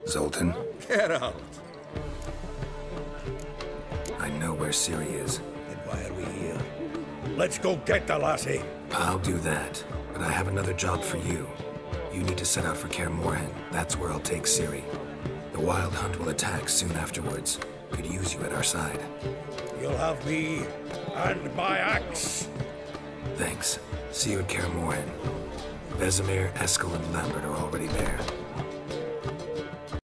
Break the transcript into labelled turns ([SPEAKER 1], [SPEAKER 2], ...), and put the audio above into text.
[SPEAKER 1] Zoltan?
[SPEAKER 2] Get out.
[SPEAKER 1] I know where Ciri is.
[SPEAKER 2] Then why are we here? Let's go get the lassie.
[SPEAKER 1] I'll do that, but I have another job for you. You need to set out for Kaer Morhen. That's where I'll take Ciri. The Wild Hunt will attack soon afterwards. Could use you at our side.
[SPEAKER 2] You'll have me and my axe.
[SPEAKER 1] Thanks. See you at Kaer Morhen. Vesemir, Eskel, and Lambert are already there.